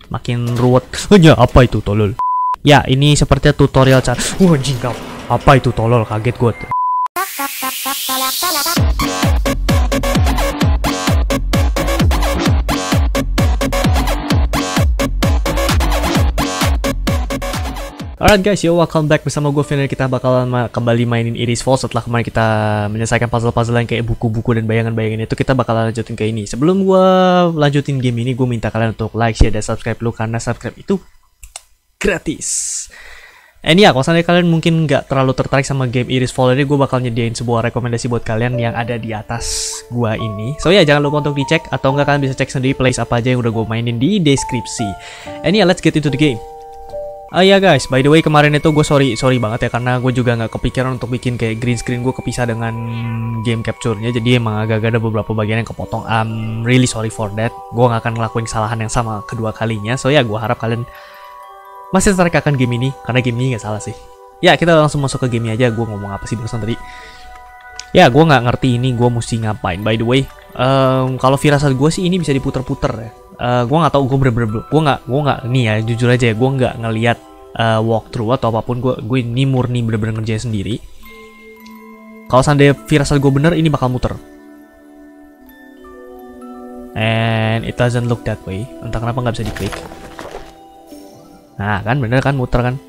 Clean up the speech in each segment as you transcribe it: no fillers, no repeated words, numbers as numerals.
makin ruwet. Hanya apa itu tolol? Ya, ini sepertinya tutorial cara. Anjing kau. Apa itu tolol? Kaget gue. Alright guys, yo, welcome back bersama gue Vin. Kita bakalan kembali mainin Iris Falls. Setelah kemarin kita menyelesaikan puzzle-puzzle yang kayak buku-buku dan bayangan-bayangan itu, kita bakalan lanjutin ke ini. Sebelum gue lanjutin game ini, gue minta kalian untuk like, share, dan subscribe dulu, karena subscribe itu gratis. Ya, kalau seandainya kalian mungkin nggak terlalu tertarik sama game Iris Falls ini, gue bakal nyediain sebuah rekomendasi buat kalian yang ada di atas gua ini. So ya, jangan lupa untuk dicek, atau enggak kalian bisa cek sendiri playlist apa aja yang udah gue mainin di deskripsi. Ya, let's get into the game. Ya guys, by the way, kemarin itu gue sorry banget ya, karena gue juga nggak kepikiran untuk bikin kayak green screen gue kepisah dengan game capture-nya. Jadi emang agak ada beberapa bagian yang kepotong. I'm really sorry for that. Gue nggak akan ngelakuin kesalahan yang sama kedua kalinya. So ya, gue harap kalian masih tertarik akan game ini, karena game ini nggak salah sih. Ya, kita langsung masuk ke game aja. Gue ngomong apa sih barusan tadi? Ya, gue nggak ngerti ini gue mesti ngapain. By the way, kalau firasat gue sih ini bisa diputer-puter ya. Gue nggak tahu, gue nggak nih ya, jujur aja ya, gue nggak ngelihat walkthrough atau apapun. Gue ini murni bener-bener ngerjain sendiri. Kalau seandainya firasat gue bener, ini bakal muter. And it doesn't look that way. Entah kenapa nggak bisa diklik. Nah kan, bener kan, muter kan.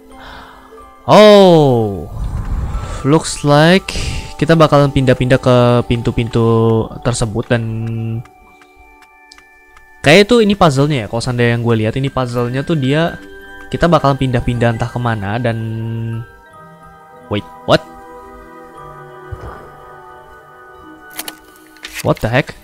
Oh, looks like kita bakalan pindah-pindah ke pintu-pintu tersebut. Dan kayak itu ini puzzle-nya ya. Kalau seandainya yang gue lihat, ini puzzle-nya tuh dia, kita bakalan pindah-pindah entah kemana. Dan wait, what the heck?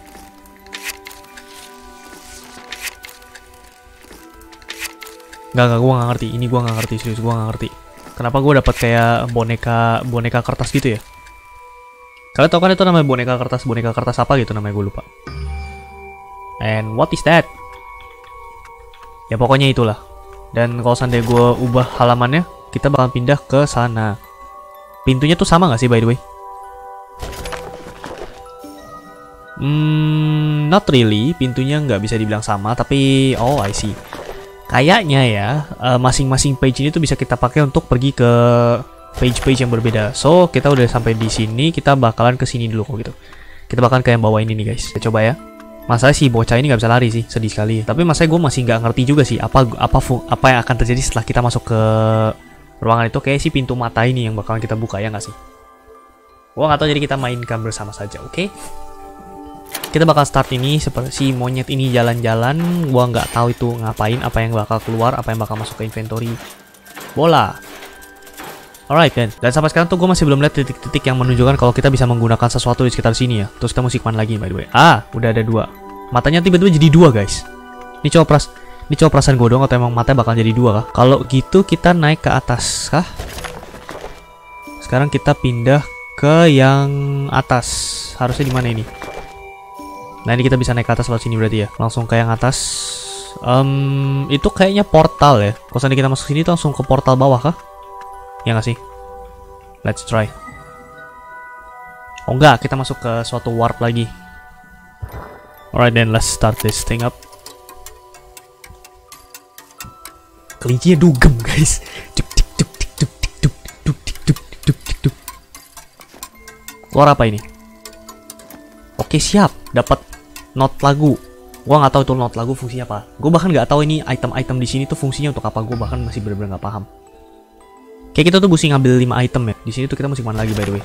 Enggak, gue nggak ngerti. Ini gue nggak ngerti, serius gue nggak ngerti. Kenapa gue dapat kayak boneka kertas gitu ya? Kalian tau kan itu namanya boneka kertas apa gitu namanya, gue lupa. And what is that? Ya pokoknya itulah. Dan kalau seandainya gue ubah halamannya, kita bakal pindah ke sana. Pintunya tuh sama nggak sih by the way? Not really. Pintunya nggak bisa dibilang sama, tapi oh I see. Kayaknya ya, masing-masing page ini tuh bisa kita pakai untuk pergi ke page-page yang berbeda. So, kita udah sampai di sini, kita bakalan ke sini dulu kok gitu. Kita bakalan ke yang bawah ini nih guys. Kita coba ya. Masalah si bocah ini nggak bisa lari sih, sedih sekali. Tapi masalahnya gue masih nggak ngerti juga sih apa yang akan terjadi setelah kita masuk ke ruangan itu. Kayak si pintu mata ini yang bakalan kita buka, ya nggak sih? Gue nggak tahu, jadi kita mainkan bersama saja, oke? Kita bakal start ini seperti si monyet ini jalan-jalan. Gua nggak tahu itu ngapain, apa yang bakal keluar, apa yang bakal masuk ke inventory. Bola. Alright kan. Dan sampai sekarang tuh gue masih belum lihat titik-titik yang menunjukkan kalau kita bisa menggunakan sesuatu di sekitar sini ya. Terus kita mesti kemana lagi by the way? Udah ada 2. Matanya tiba-tiba jadi 2 guys. Ini coba perasaan gue dong, atau emang matanya bakal jadi 2 kah? Kalau gitu kita naik ke atas kah? Sekarang kita pindah ke yang atas. Harusnya di mana ini? Nah, ini kita bisa naik ke atas lewat sini berarti ya. Langsung ke yang atas. Itu kayaknya portal ya. Kalau seandainya kita masuk sini tuh langsung ke portal bawah kah? Ya nggak sih? Let's try. Oh enggak, kita masuk ke suatu warp lagi. Alright then, let's start this thing up. Kelincinya dugem guys. Keluar apa ini? Oke, siap. Dapat not lagu. Gua nggak tahu itu not lagu fungsinya apa. Gue bahkan nggak tahu ini item-item di sini tuh fungsinya untuk apa. Gue bahkan masih benar-benar nggak paham. Kayak kita tuh mesti ngambil 5 item ya. Di sini tuh kita mesti kemana lagi by the way?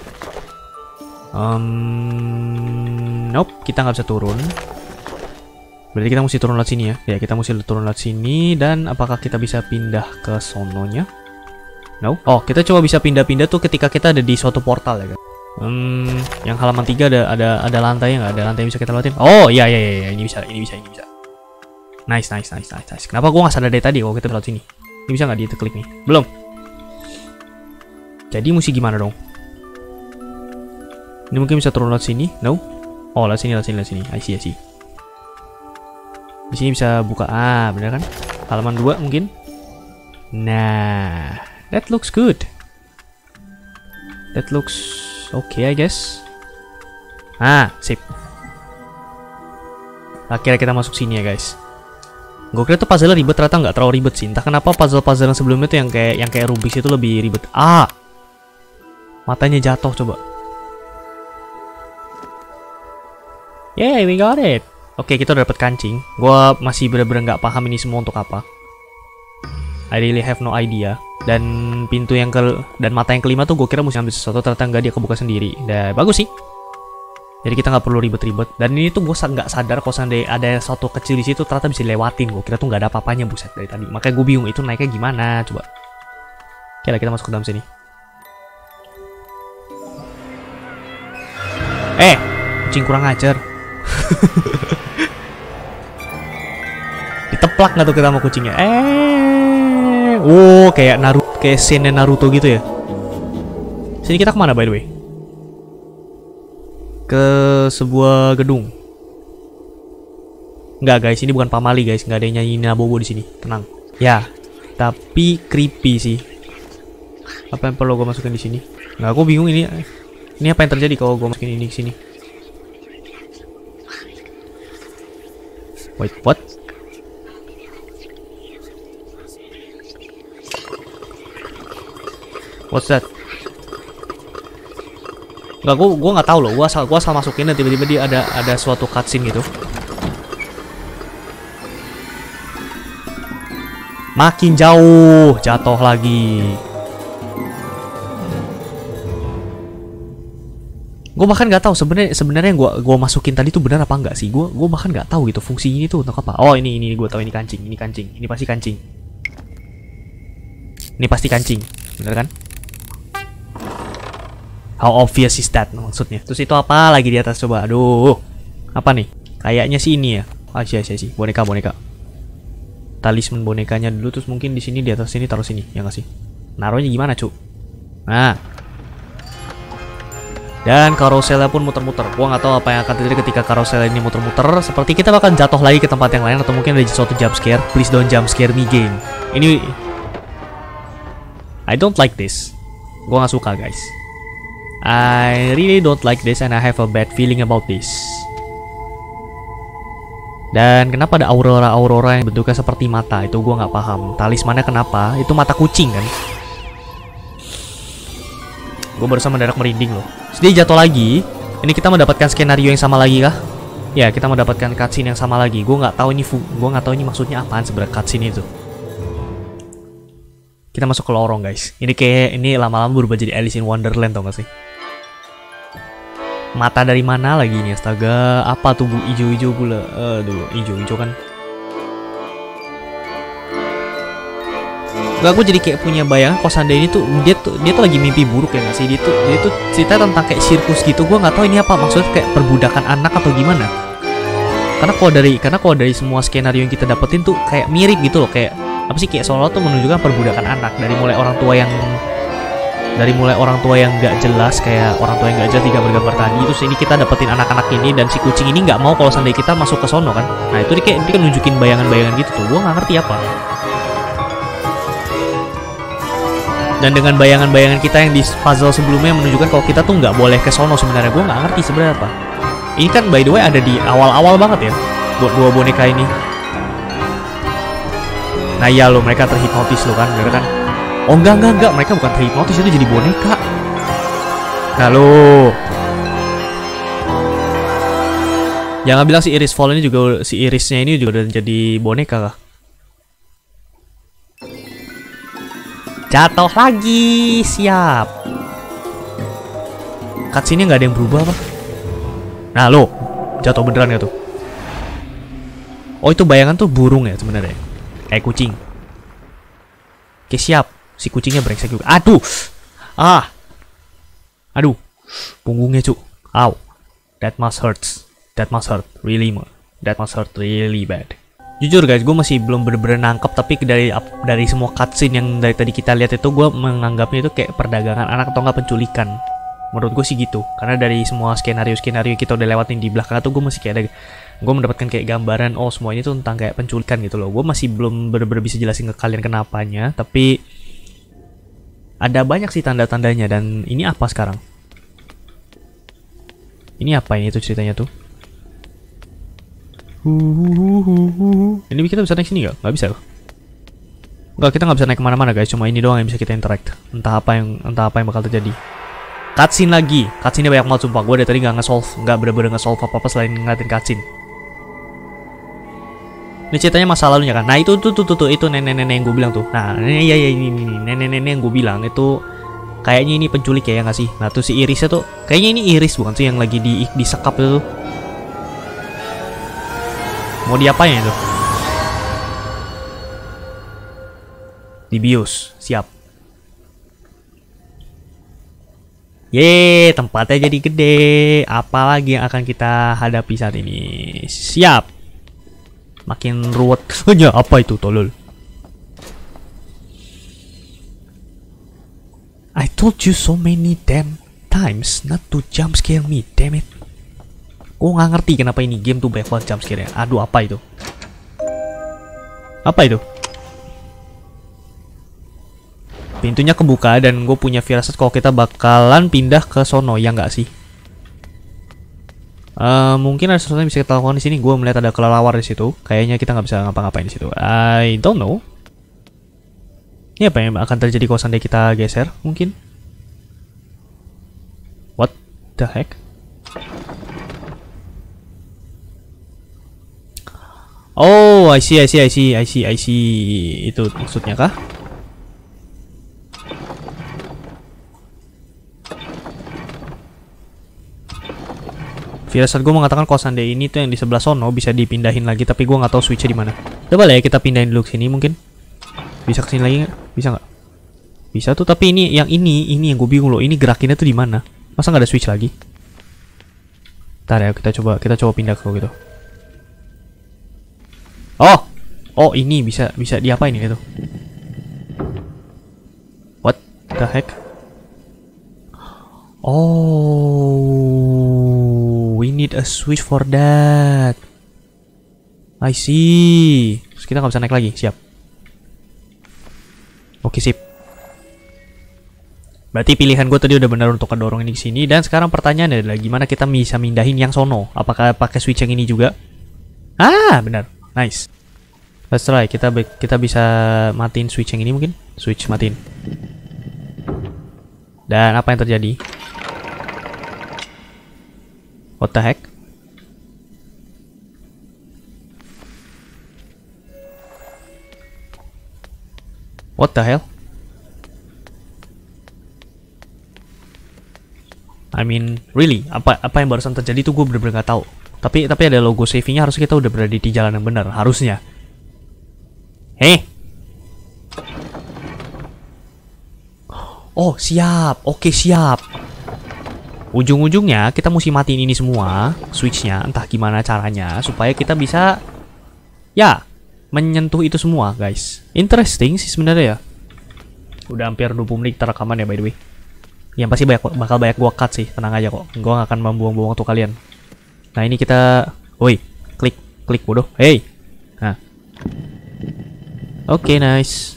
Nope, kita nggak bisa turun. Berarti kita mesti turun lewat sini ya. Ya, kita mesti turun lewat sini. Dan apakah kita bisa pindah ke sononya? No. Oh, kita coba bisa pindah-pindah tuh ketika kita ada di suatu portal ya kan. Yang halaman 3 ada lantai nggak? Ada lantai yang bisa kita lewatin? Oh iya, ini bisa. Nice. Kenapa gua nggak sadar dari tadi kalau kita lewat sini? Ini bisa nggak diklik nih? Belum. Jadi mesti gimana dong? Ini mungkin bisa turun lewat sini? No? Oh, lewat sini. I see. Di sini bisa buka. Bener kan? Halaman 2 mungkin. Nah, that looks good. That looks okay, I guess. Sip. Akhirnya kita masuk sini ya guys. Gue kira tuh puzzle ribet, ternyata nggak terlalu ribet sih. Entah kenapa puzzle-puzzle yang sebelumnya tuh yang kayak Rubik's itu lebih ribet. Ah, matanya jatuh coba. Yeah, we got it. Oke, kita udah dapet kancing. Gue masih bener-bener nggak paham ini semua untuk apa. I really have no idea. Dan pintu yang dan mata yang kelima tuh gue kira mesti ambil sesuatu, ternyata nggak, dia kebuka sendiri. Dan bagus sih. Jadi kita nggak perlu ribet-ribet. Dan ini tuh gue nggak sadar kalau seandainya ada sesuatu kecil di situ ternyata bisa dilewatin. Gue kira tuh nggak ada apa-apanya, buset, dari tadi. Makanya gue bingung itu naiknya gimana. Coba. Oke lah, kita masuk ke dalam sini. Kucing kurang ajar. Diteplak nggak tuh kita sama kucingnya? Kayak Naruto, kayak scene Naruto gitu ya. Sini kita kemana by the way? Ke sebuah gedung. Enggak guys, ini bukan pamali guys, nggak ada yang nyanyi Nabobo di sini. Tenang. Ya, tapi creepy sih. Apa yang perlu gue masukin di sini? Nggak, aku bingung ini. Ini apa yang terjadi kalau gue masukin ini ke sini? Wait, what? What's that? Enggak, gue nggak tahu loh. Gue asal masukin dan tiba-tiba dia ada suatu cutscene gitu. Makin jauh, jatuh lagi. Gue bahkan nggak tahu sebenarnya yang gue masukin tadi tuh benar apa enggak sih. Gue bahkan nggak tahu gitu fungsinya itu untuk apa. Oh, ini gue tahu, ini kancing, ini pasti kancing. Ini pasti kancing, bener kan? How obvious is that maksudnya? Terus itu apa lagi di atas coba? Aduh, apa nih? Kayaknya sih ini ya. Sih, boneka. Talisman bonekanya dulu, terus mungkin di sini, di atas sini, taruh sini, ya nggak sih? Naruhnya gimana, cu? Nah. Dan karuselnya pun muter-muter. Gua nggak tahu apa yang akan terjadi ketika karusel ini muter-muter. Seperti kita bakal jatuh lagi ke tempat yang lain, atau mungkin ada suatu jump scare. Please don't jump scare me game. Ini I don't like this. Gua nggak suka guys. I really don't like this and I have a bad feeling about this. Dan kenapa ada aurora yang bentuknya seperti mata? Itu gue nggak paham. Talismannya kenapa? Itu mata kucing kan? Gue barusan mendadak merinding loh. Terus dia jatuh lagi. Ini kita mendapatkan skenario yang sama lagi kah? Ya, kita mendapatkan cutscene yang sama lagi. Gue nggak tahu ini maksudnya apaan sebenarnya cutscene itu. Kita masuk ke lorong guys. Ini lama-lama berubah jadi Alice in Wonderland, tau gak sih? Mata dari mana lagi nih, astaga. Apa tuh bu, hijau-hijau pula. Aduh, hijau-hijau kan. Gak, aku jadi kayak punya bayangan kalau seandainya ini tuh dia tuh lagi mimpi buruk ya nggak sih? Dia tuh cerita tentang kayak sirkus gitu. Gue nggak tahu ini apa maksudnya, kayak perbudakan anak atau gimana. Karena kalau dari semua skenario yang kita dapetin tuh kayak mirip gitu loh, kayak apa sih, kayak seolah tuh menunjukkan perbudakan anak dari mulai orang tua yang nggak jelas, kayak orang tua yang nggak jelas di gambar-gambar tadi. Terus ini kita dapetin anak-anak ini, dan si kucing ini nggak mau kalau seandainya kita masuk ke sono kan. Nah itu dia kayak nunjukin bayangan-bayangan gitu tuh. Gue nggak ngerti apa. Dan dengan bayangan-bayangan kita yang di puzzle sebelumnya menunjukkan kalau kita tuh nggak boleh ke sono sebenarnya. Gue nggak ngerti sebenarnya apa. Ini kan by the way ada di awal-awal banget ya buat dua boneka ini. Nah iya lo, mereka terhipnotis lo kan, bener kan? Oh enggak, mereka bukan terhipnotis, itu jadi boneka. Nah lo, jangan bilang si Iris Fall ini juga, si Irisnya ini juga udah jadi boneka kah? Jatuh lagi, siap. Cutscene-nya nggak ada yang berubah apa? Nah lo, jatuh beneran gak tuh? Oh itu bayangan tuh burung ya sebenarnya, kayak kucing. Oke siap. Si kucingnya brengsek juga. Aduh. Aduh. Punggungnya cu. Ow. That must hurt. Really bad. Jujur guys, gue masih belum bener-bener nangkep. Tapi dari semua cutscene yang dari tadi kita lihat itu, gue menganggapnya itu kayak perdagangan anak atau nggak penculikan. Menurut gue sih gitu. Karena dari semua skenario kita udah lewatin di belakang tuh, gue masih kayak ada, gue mendapatkan kayak gambaran, oh semuanya tuh tentang kayak penculikan gitu loh. Gue masih belum bener-bener bisa jelasin ke kalian kenapanya. Tapi ada banyak sih tanda-tandanya. Dan ini apa sekarang? Ini apa ini tuh ceritanya tuh? Ini kita bisa naik sini nggak? Nggak bisa. Nggak, kita nggak bisa naik kemana-mana guys. Cuma ini doang yang bisa kita interact. Entah apa yang bakal terjadi. Cutscene lagi. Cutscene banyak banget sumpah. Gue dari tadi nggak nggak bener-bener nge-solve apa-apa selain ngeliatin cutscene. Ini ceritanya masa lalunya kan. Nah itu nenek-nenek yang gue bilang tuh. Nah ini nenek-nenek yang gue bilang itu kayaknya ini penculik ya nggak sih. Nah tuh si Irisnya tuh kayaknya ini Iris bukan sih yang lagi disekap itu tuh. Mau diapain itu? Dibius, siap. Yeay, tempatnya jadi gede. Apalagi yang akan kita hadapi saat ini? Siap. Makin ruwet. Hanya apa itu tolol? I told you so many damn times not to jump scare me, damn it. Gue nggak ngerti kenapa ini game tuh banyak banget jump scare-nya. Aduh, apa itu? Apa itu? Pintunya kebuka dan gue punya firasat kalau kita bakalan pindah ke sono, ya nggak sih? Mungkin ada sesuatu yang bisa kita lakukan di sini. Gue melihat ada kelelawar di situ. Kayaknya kita nggak bisa ngapa-ngapain di situ. I don't know. Ini apa yang akan terjadi kalau seandainya kita geser? Mungkin. What the heck? Oh, I see. Itu maksudnya kah? Firasat gue mengatakan kalau seandainya ini tuh yang di sebelah sono bisa dipindahin lagi, tapi gue nggak tahu switchnya di mana. Coba lah ya kita pindahin dulu ke sini mungkin. Bisa kesini lagi nggak? Bisa nggak? Bisa tuh, tapi ini yang gue bingung loh. Ini gerakinnya tuh di mana? Masa nggak ada switch lagi? Ntar ya kita coba pindah ke gitu. Oh ini bisa diapain ini tuh? What the heck? Oh, we need a switch for that. I see. Terus kita nggak bisa naik lagi, siap. Oke, sip. Berarti pilihan gue tadi udah benar untuk ngedorong ini ke sini. Dan sekarang pertanyaannya adalah gimana kita bisa mindahin yang sono? Apakah pakai switch yang ini juga? Ah, benar. Nice. Let's try. Kita bisa matiin switch yang ini mungkin. Switch matiin. Dan apa yang terjadi? What the heck? What the hell? I mean, really? Apa yang barusan terjadi tuh gue bener-bener gak tahu. Tapi ada logo savingnya, harusnya kita udah berada di jalan yang benar, harusnya. Hei. Oh, siap. Oke, siap. Ujung-ujungnya kita mesti matiin ini semua, switchnya, entah gimana caranya, supaya kita bisa, ya, menyentuh itu semua, guys. Interesting sih sebenarnya ya. Udah hampir 20 menit terrekaman ya, by the way. Yang pasti bakal banyak gua cut sih, tenang aja kok. Gua gak akan membuang-buang waktu kalian. Nah, ini kita, woi, klik bodoh. Hey. Nah. Oke, nice.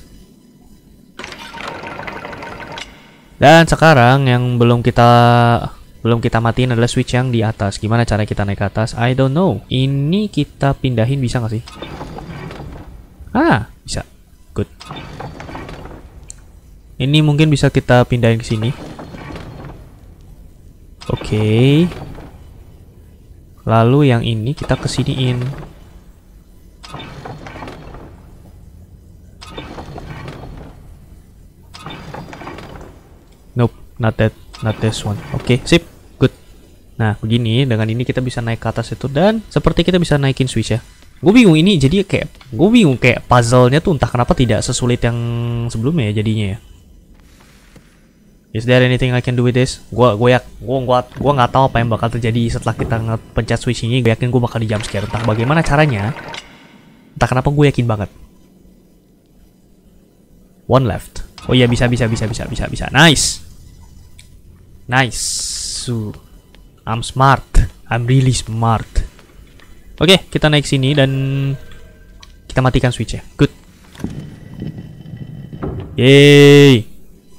Dan sekarang yang belum kita matiin adalah switch yang di atas. Gimana cara kita naik ke atas? I don't know. Ini kita pindahin bisa nggak sih? Ah, bisa. Good. Ini mungkin bisa kita pindahin ke sini. Oke. Lalu yang ini kita kesiniin. Nope, not this one. Oke, sip. Good. Nah, begini, dengan ini kita bisa naik ke atas itu dan seperti kita bisa naikin switch ya. Gue bingung ini jadi kayak puzzle-nya tuh entah kenapa tidak sesulit yang sebelumnya ya jadinya ya. Is there anything I can do with this? Gua nggak tahu apa yang bakal terjadi setelah kita ngepencet switch ini. Gue yakin gue bakal di jump scare. Entah bagaimana caranya. Entah kenapa gue yakin banget. One left. Oh iya, bisa. Nice. I'm smart. I'm really smart. Oke, kita naik sini dan kita matikan switch-nya. Good. Yeay.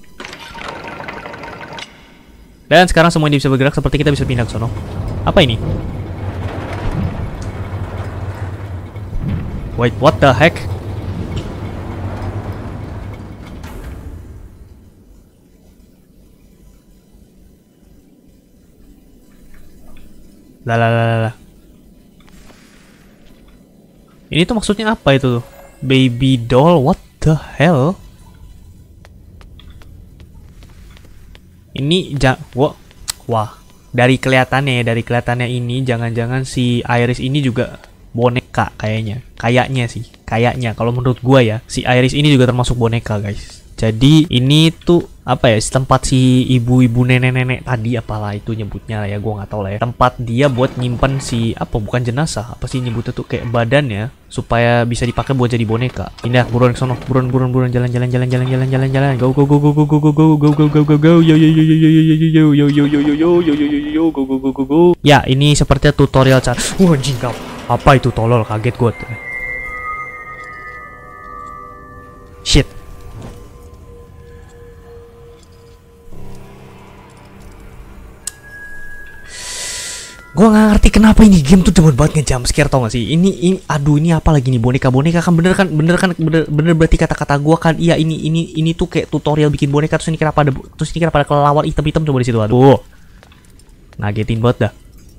Dan sekarang semua ini bisa bergerak seperti kita bisa pindah ke sono. Apa ini? Wait, what the heck? Lah. Ini tuh maksudnya apa itu tuh? Baby doll, what the hell? Ini wah, dari kelihatannya ini jangan-jangan si Iris ini juga boneka kayaknya sih. Kalau menurut gua ya, si Iris ini juga termasuk boneka, guys. Jadi ini tuh apa ya, tempat si ibu-ibu nenek-nenek tadi, apalah itu nyebutnya lah ya, gua nggak tahu lah ya. Tempat dia buat nyimpen si apa, bukan jenazah, apa sih nyebutnya tuh, kayak badannya supaya bisa dipakai buat jadi boneka. Indah, buruan ke sono, buruan jalan. Go go. Ya, ini sepertinya tutorial cara. Anjing kau. Apa itu, tolol, kaget gua. Shit. Gue gak ngerti kenapa ini game tuh demen banget nge-jump scare, tau gak sih? Ini aduh, ini apa lagi nih, boneka kan bener berarti kata-kata gue kan. Iya, ini tuh kayak tutorial bikin boneka. Terus ini kenapa ada kelelawar hitam-hitam coba di situ. Aduh, ngagetin banget dah.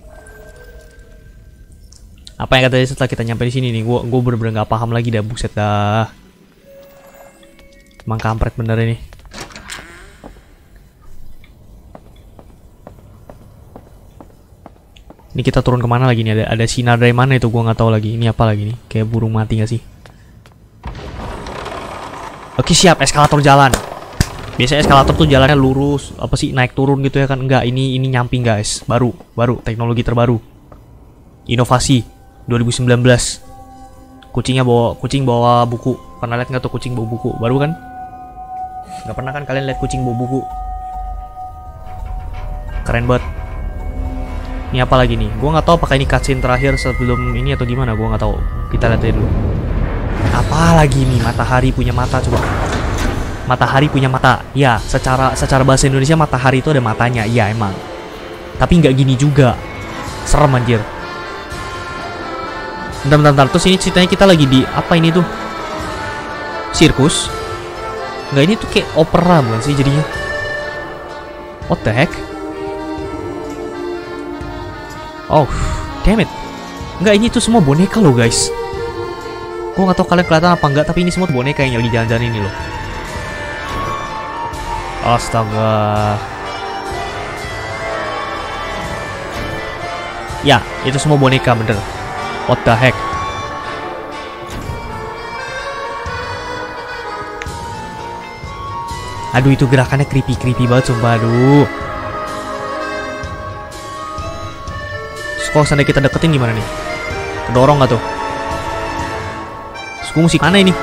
Apa yang katanya setelah kita nyampe di sini nih, gue bener-bener gak paham lagi dah, buset dah. Emang kampret bener ini. Ini kita turun kemana lagi nih? Ada sinar dari mana itu? Gua nggak tahu lagi. Ini apa lagi nih? Kayak burung mati nggak sih? Oke, siap. Eskalator jalan. Biasanya eskalator tuh jalannya lurus, apa sih, naik turun gitu ya kan? Enggak, ini nyamping, guys. Baru teknologi terbaru. Inovasi 2019. Kucing bawa buku. Pernah lihat nggak tuh kucing bawa buku? Baru kan? Nggak pernah kan kalian lihat kucing bawa buku? Keren banget. Ini apa lagi nih? Gua nggak tahu apakah ini cutscene terakhir sebelum ini atau gimana. Gua nggak tahu. Kita lihat dulu. Apa lagi nih? Matahari punya mata, coba. Matahari punya mata. Ya, secara bahasa Indonesia matahari itu ada matanya. Iya emang. Tapi nggak gini juga. Serem anjir. Bentar. Terus ini ceritanya kita lagi di apa ini tuh? Sirkus? Nggak, ini tuh kayak opera bukan sih jadinya? What the heck? Oh, damn it. Enggak, ini tuh semua boneka loh, guys. Gue nggak tahu kalian kelihatan apa enggak, tapi ini semua boneka yang lagi jalan-jalan ini loh. Astaga. Ya, itu semua boneka bener. What the heck? Aduh, itu gerakannya creepy banget sumpah, aduh. Kalau seandainya kita deketin gimana nih? Kedorong gak tuh? Terus musik mana ini?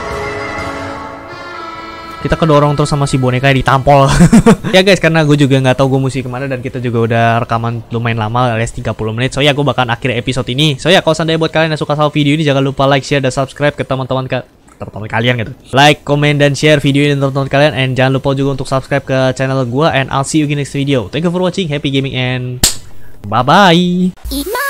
Kita kedorong terus sama si boneka ditampol. Ya guys, karena gue juga nggak tahu gue mesti kemana dan kita juga udah rekaman lumayan lama, alias 30 menit. So ya, gue bakal akhir episode ini. So ya, kalau seandainya buat kalian yang suka sama video ini, jangan lupa like, share, dan subscribe ke teman-teman kalian gitu. Like, comment, dan share video ini dan teman-teman kalian. And jangan lupa juga untuk subscribe ke channel gue. And I'll see you in next video. Thank you for watching. Happy gaming and bye-bye.